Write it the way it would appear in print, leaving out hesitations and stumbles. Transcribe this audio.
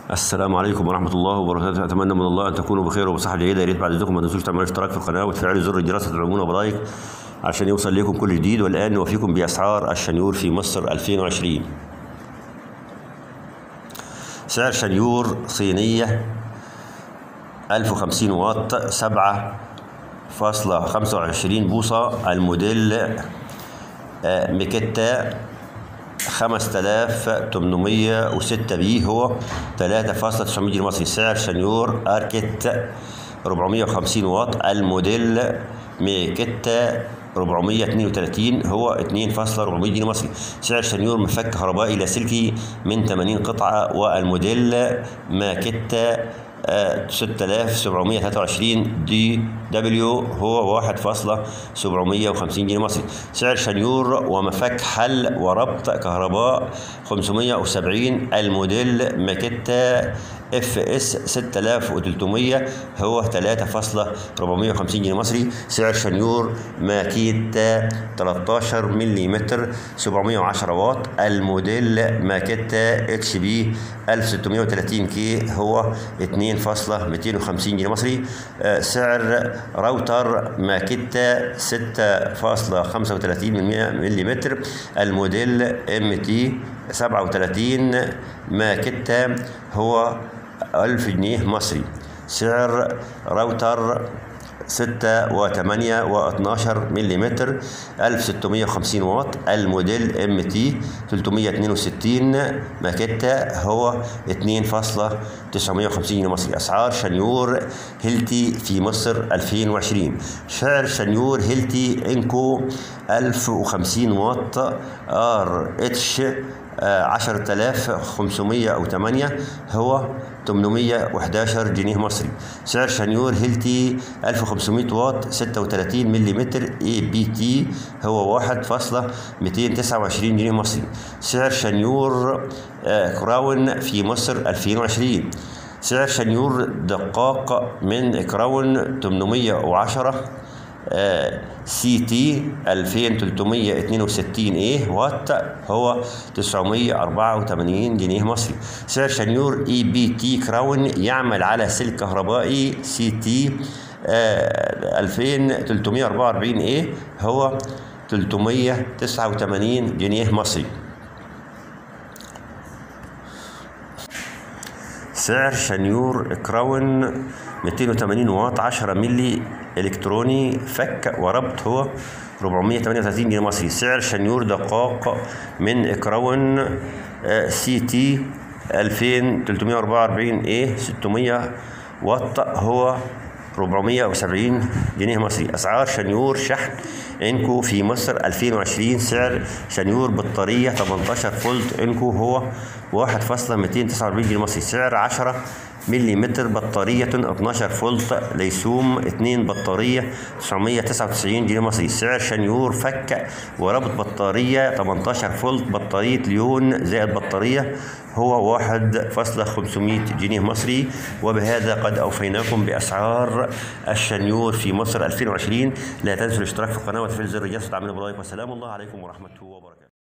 السلام عليكم ورحمة الله وبركاته. أتمنى من الله أن تكونوا بخير وبصحة جيدة. يا ريت بعد إذنكم ما تنسوش تعملوا اشتراك في القناة وتفعلوا زر الجرس وتدعمونا بلايك عشان يوصل لكم كل جديد. والآن نوفيكم بأسعار الشنيور في مصر 2020. سعر شنيور صينية 1050 واط 7.25 بوصة، الموديل ميكيتا 5806 بي، هو 3.900 جنيه مصري. سعر شنيور اركت 450 واط، الموديل ميكيتا 432، هو 2.400 جنيه مصري. سعر شنيور مفك كهربائي لاسلكي من 80 قطعة، والموديل ماكيتا 6723 دي دبليو، هو 1.750 جنيه مصري. سعر شنيور ومفك حل وربط كهرباء 570، الموديل ماكيتا اف اس 6300، هو 3.450 جنيه مصري. سعر شنيور ماكيتا 13 ملم 710 واط، الموديل ماكيتا اتش بي 1630 كي، هو 2.250 جنيه مصري. سعر راوتر ماكيتا 6.35 ملم، الموديل ام تي 37 ماكيتا، هو 1000 جنيه مصري. سعر راوتر 6 و8 و12 ملم 1650 واط، الموديل ام تي 362 ماكيتا، هو 2.950 جنيه مصري. اسعار شنيور هيلتي في مصر 2020. سعر شنيور هيلتي انكو 1050 واط ار اتش 10508، هو 811 جنيه مصري. سعر شنيور هيلتي 1500 واط 36 ملم اي بي تي، هو 1.229 جنيه مصري. سعر شنيور كراون في مصر 2020. سعر شنيور دقاق من كراون 810 سي تي 2362 ايه وات، هو 984 جنيه مصري. سعر شنيور اي بي تي كراون يعمل على سلك كهربائي سي تي 2344 ايه، هو 389 جنيه مصري. سعر شنيور كراون 280 واط 10 ملي الكتروني فك وربط، هو 438 جنيه مصري. سعر شنيور دقاق من كراون سي تي 2344 ايه 600 واط، هو 470 جنيه مصري. اسعار شنيور شحن انكو في مصر 2020. سعر شنيور بطاريه 18 فولت انكو، هو 1.249 جنيه مصري. سعر 10 ملم بطارية 12 فولت ليسوم 2 بطارية 999 جنيه مصري. سعر شنيور فك وربط بطارية 18 فولت بطارية ليون زائد بطارية، هو 1.500 جنيه مصري. وبهذا قد أوفيناكم بأسعار الشنيور في مصر 2020. لا تنسوا الاشتراك في القناة وتفعيل زر الجرس وتعملوا بلايك، والسلام الله عليكم ورحمة الله وبركاته.